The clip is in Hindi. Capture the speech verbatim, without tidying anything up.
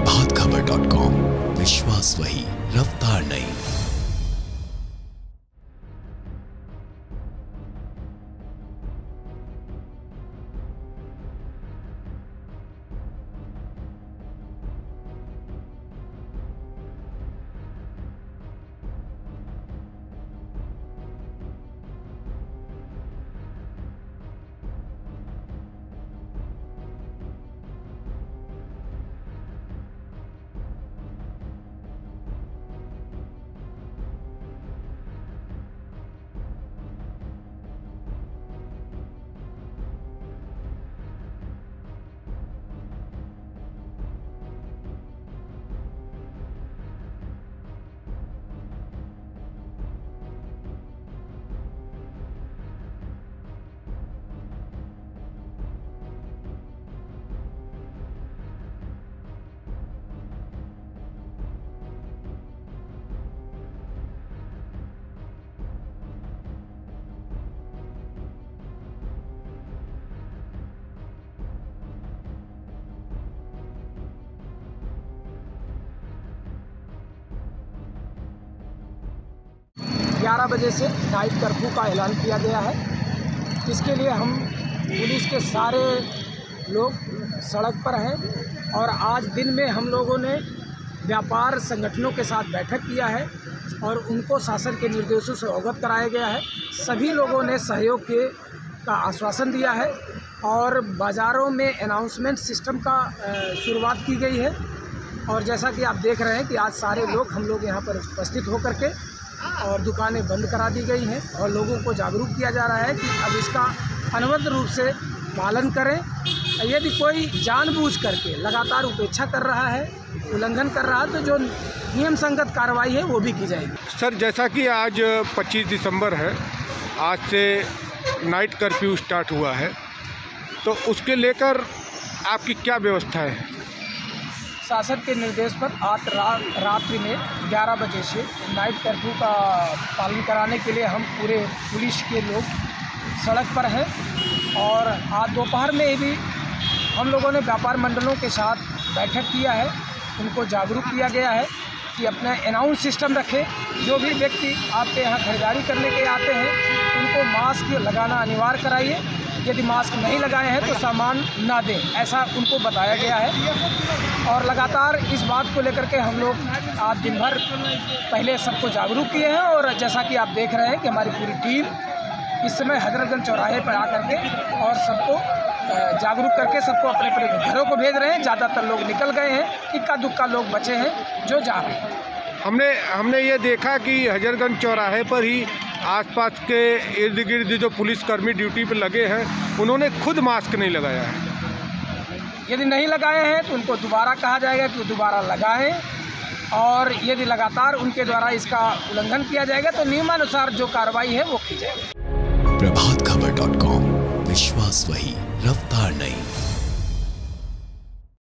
प्रभात खबर डॉट कॉम, विश्वास वही, रफ्तार नहीं। ग्यारह बजे से नाइट कर्फ्यू का ऐलान किया गया है। इसके लिए हम पुलिस के सारे लोग सड़क पर हैं और आज दिन में हम लोगों ने व्यापार संगठनों के साथ बैठक किया है और उनको शासन के निर्देशों से अवगत कराया गया है। सभी लोगों ने सहयोग के का आश्वासन दिया है और बाज़ारों में अनाउंसमेंट सिस्टम का शुरुआत की गई है। और जैसा कि आप देख रहे हैं कि आज सारे लोग हम लोग यहाँ पर उपस्थित होकर के और दुकानें बंद करा दी गई हैं और लोगों को जागरूक किया जा रहा है कि अब इसका अनवरत रूप से पालन करें। यदि कोई जानबूझ करके लगातार उपेक्षा कर रहा है, उल्लंघन कर रहा है, तो जो नियम संगत कार्रवाई है वो भी की जाएगी। सर, जैसा कि आज पच्चीस दिसंबर है, आज से नाइट कर्फ्यू स्टार्ट हुआ है, तो उसके लेकर आपकी क्या व्यवस्था है? शासन के निर्देश पर आज रा, रात्रि में ग्यारह बजे से नाइट कर्फ्यू का पालन कराने के लिए हम पूरे पुलिस के लोग सड़क पर हैं। और आज दोपहर में भी हम लोगों ने व्यापार मंडलों के साथ बैठक किया है, उनको जागरूक किया गया है कि अपना अनाउंस सिस्टम रखें। जो भी व्यक्ति आपके यहाँ खरीदारी करने के आते हैं उनको मास्क लगाना अनिवार्य कराइए। यदि मास्क नहीं लगाए हैं तो सामान ना दें, ऐसा उनको बताया गया है। और लगातार इस बात को लेकर के हम लोग आज दिन भर पहले सबको जागरूक किए हैं और जैसा कि आप देख रहे हैं कि हमारी पूरी टीम इस समय हजरतगंज चौराहे पर आकर के और सबको जागरूक करके सबको अपने अपने घरों को भेज रहे हैं। ज़्यादातर लोग निकल गए हैं, इक्का दुक्का लोग बचे हैं जो जा रहे हैं। हमने हमने ये देखा कि हजरतगंज चौराहे पर ही आसपास के इर्द गिर्द जो पुलिसकर्मी ड्यूटी पर लगे हैं उन्होंने खुद मास्क नहीं लगाया है। यदि नहीं लगाए हैं तो उनको दोबारा कहा जाएगा कि दोबारा लगाएं और यदि लगातार उनके द्वारा इसका उल्लंघन किया जाएगा तो नियमानुसार जो कार्रवाई है वो की जाएगी। प्रभात खबर डॉट कॉम, विश्वास वही, रफ्तार नहीं।